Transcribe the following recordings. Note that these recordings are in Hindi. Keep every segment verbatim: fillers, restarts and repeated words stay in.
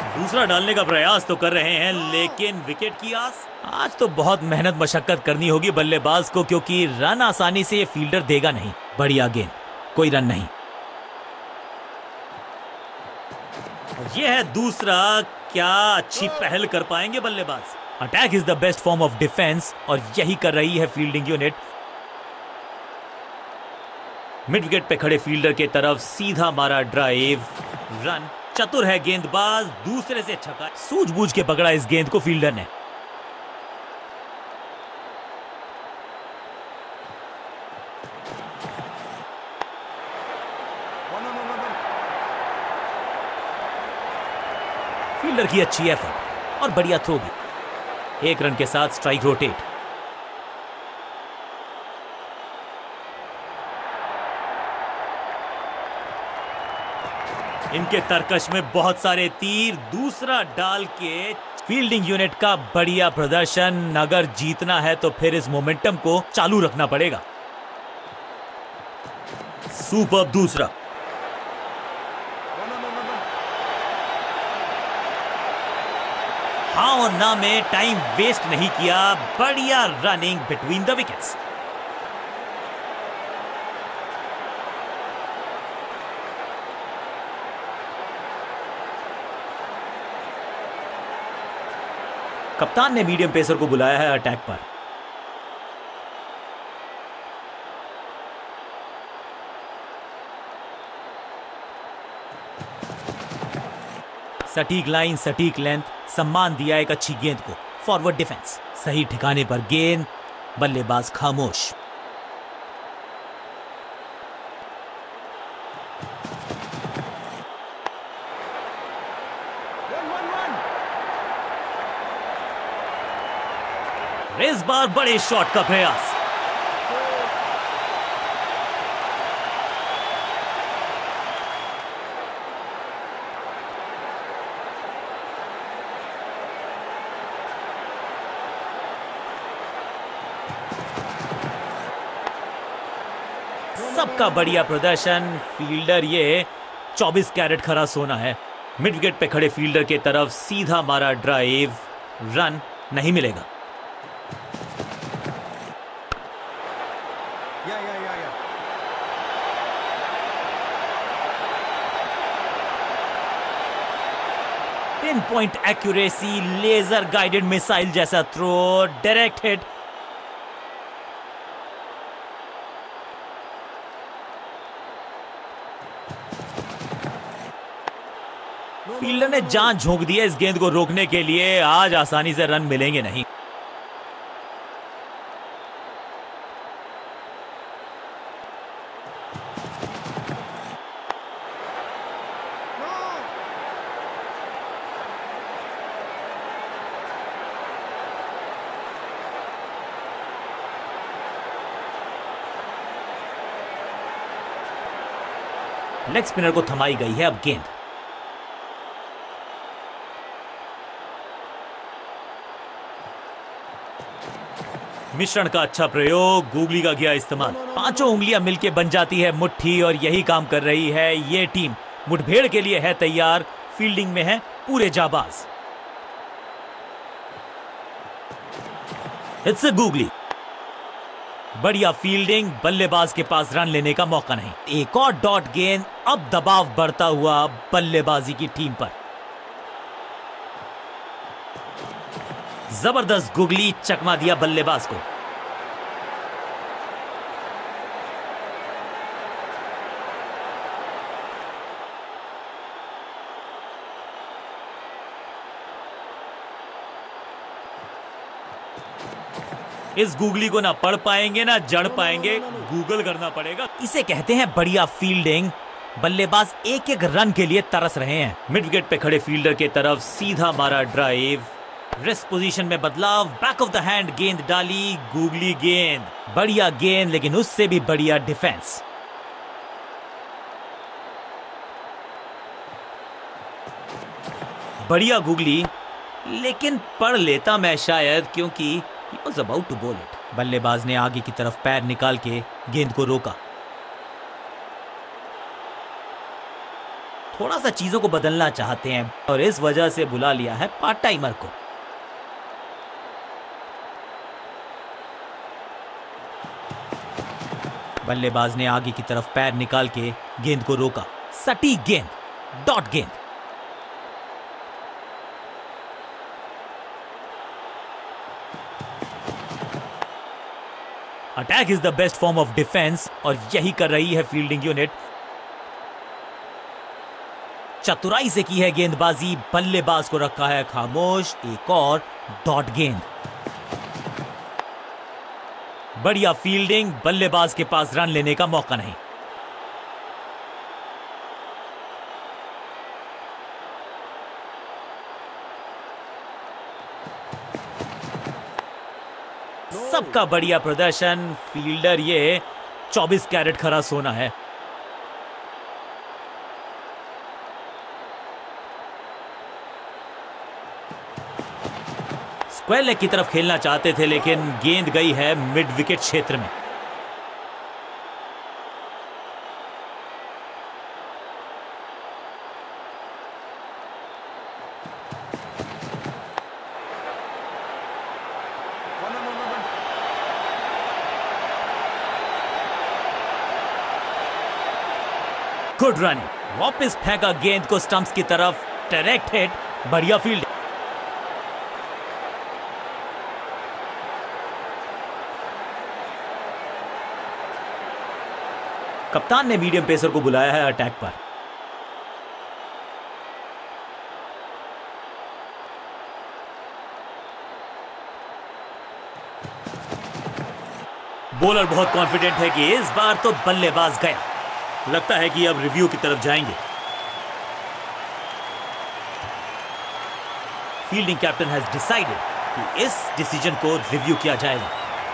दूसरा डालने का प्रयास तो कर रहे हैं, लेकिन विकेट की आस। आज तो बहुत मेहनत मशक्कत करनी होगी बल्लेबाज को, क्योंकि रन आसानी से ये फील्डर देगा नहीं। बढ़िया गेंद, कोई रन नहीं। यह है दूसरा। क्या अच्छी पहल कर पाएंगे बल्लेबाज। Attack is the best form of defence, और यही कर रही है फील्डिंग यूनिट। मिड विकेट पे खड़े फील्डर के तरफ सीधा मारा ड्राइव, रन। चतुर है गेंदबाज, दूसरे से छक्का। सूझबूझ के पकड़ा इस गेंद को फील्डर ने। फील्डर की अच्छी एफर्ट और बढ़िया थ्रो भी। एक रन के साथ स्ट्राइक रोटेट। इनके तरकश में बहुत सारे तीर। दूसरा डाल के फील्डिंग यूनिट का बढ़िया प्रदर्शन। अगर जीतना है तो फिर इस मोमेंटम को चालू रखना पड़ेगा। सुपर दूसरा। हाँ और ना में टाइम वेस्ट नहीं किया। बढ़िया रनिंग बिटवीन द विकेट्स। कप्तान ने मीडियम पेसर को बुलाया है अटैक पर। सटीक लाइन, सटीक लेंथ, सम्मान दिया एक अच्छी गेंद को। फॉरवर्ड डिफेंस, सही ठिकाने पर गेंद। बल्लेबाज खामोश। इस बार बड़े शॉट का प्रयास। सबका बढ़िया प्रदर्शन। फील्डर ये चौबीस कैरेट खरा सोना है। मिड विकेट पे खड़े फील्डर के तरफ सीधा मारा ड्राइव, रन नहीं मिलेगा। Pinpoint accuracy, laser guided missile जैसा थ्रो, डायरेक्ट हिट। फील्डर ने जान झोंक दी है इस गेंद को रोकने के लिए। आज आसानी से रन मिलेंगे नहीं। लेग स्पिनर को थमाई गई है अब गेंद। मिश्रण का अच्छा प्रयोग। गूगली का किया इस्तेमाल। पांचों उंगलियां मिलके बन जाती है मुट्ठी, और यही काम कर रही है ये टीम। मुठभेड़ के लिए है तैयार। फील्डिंग में है पूरे जाबाज। It's a googly. बढ़िया फील्डिंग। बल्लेबाज के पास रन लेने का मौका नहीं। एक और डॉट गेंद। अब दबाव बढ़ता हुआ बल्लेबाजी की टीम पर। जबरदस्त गुगली, चकमा दिया बल्लेबाज को। इस गूगली को ना पढ़ पाएंगे ना जड़ पाएंगे, गूगल करना पड़ेगा। इसे कहते हैं बढ़िया फील्डिंग। बल्लेबाज एक एक रन के लिए तरस रहे हैं। मिड विकेट पे खड़े फील्डर के तरफ सीधा मारा ड्राइव, रेस्ट पोजीशन में बदलाव, बैक ऑफ द हैंड गेंद डाली, गूगली गेंद। बढ़िया गेंद, लेकिन उससे भी बढ़िया डिफेंस। बढ़िया गूगली, लेकिन पढ़ लेता मैं शायद, क्योंकि he was about to bowl it। बल्लेबाज ने आगे की तरफ पैर निकाल के गेंद को रोका। थोड़ा सा चीजों को बदलना चाहते हैं और इस वजह से बुला लिया है पार्ट टाइमर को। बल्लेबाज ने आगे की तरफ पैर निकाल के गेंद को रोका। सटीक गेंद, डॉट गेंद। Attack is the best form of defence और यही कर रही है फील्डिंग यूनिट। चतुराई से की है गेंदबाजी, बल्लेबाज को रखा है खामोश। एक और डॉट गेंद। बढ़िया फील्डिंग, बल्लेबाज के पास रन लेने का मौका नहीं। सबका बढ़िया प्रदर्शन। फील्डर ये चौबीस कैरेट खरा सोना है। स्क्वायर लेग की तरफ खेलना चाहते थे लेकिन गेंद गई है मिड विकेट क्षेत्र में। Good running. वापस फेंका गेंद को स्टंप्स की तरफ। डायरेक्ट हिट, बढ़िया फील्ड। कप्तान ने मीडियम पेसर को बुलाया है अटैक पर। बॉलर बहुत कॉन्फिडेंट है कि इस बार तो बल्लेबाज गया। लगता है कि अब रिव्यू की तरफ जाएंगे। फील्डिंग कैप्टन हैज डिसाइडेड कि इस डिसीजन को रिव्यू किया जाएगा।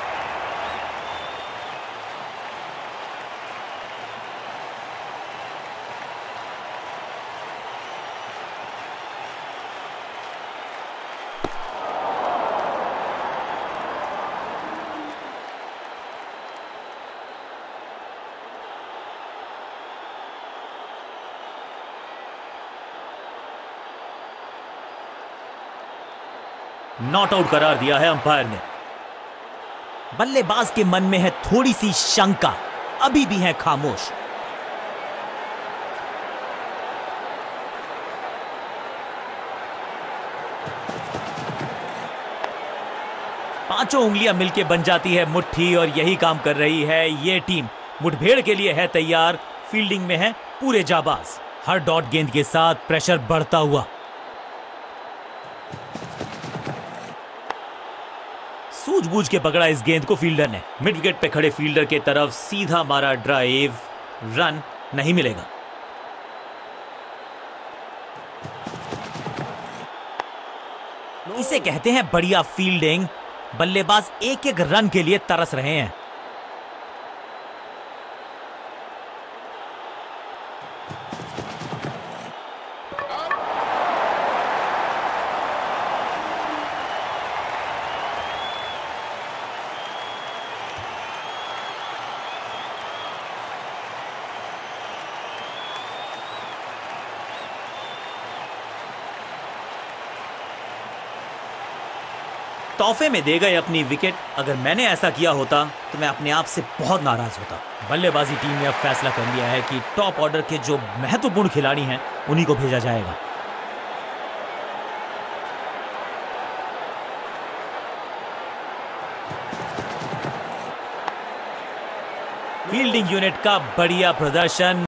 नॉट आउट करार दिया है अंपायर ने। बल्लेबाज के मन में है थोड़ी सी शंका, अभी भी है खामोश। पांचों उंगलियां मिलके बन जाती है मुट्ठी और यही काम कर रही है ये टीम। मुठभेड़ के लिए है तैयार। फील्डिंग में है पूरे जाबाज। हर डॉट गेंद के साथ प्रेशर बढ़ता हुआ। सूझबूझ के पकड़ा इस गेंद को फील्डर ने। मिड विकेट पे खड़े फील्डर के तरफ सीधा मारा ड्राइव। रन नहीं मिलेगा। इसे कहते हैं बढ़िया फील्डिंग। बल्लेबाज एक एक रन के लिए तरस रहे हैं। तोहफे में दे गए अपनी विकेट। अगर मैंने ऐसा किया होता तो मैं अपने आप से बहुत नाराज होता। बल्लेबाजी टीम ने अब फैसला कर लिया है कि टॉप ऑर्डर के जो महत्वपूर्ण खिलाड़ी हैं उन्हीं को भेजा जाएगा। फील्डिंग यूनिट का बढ़िया प्रदर्शन।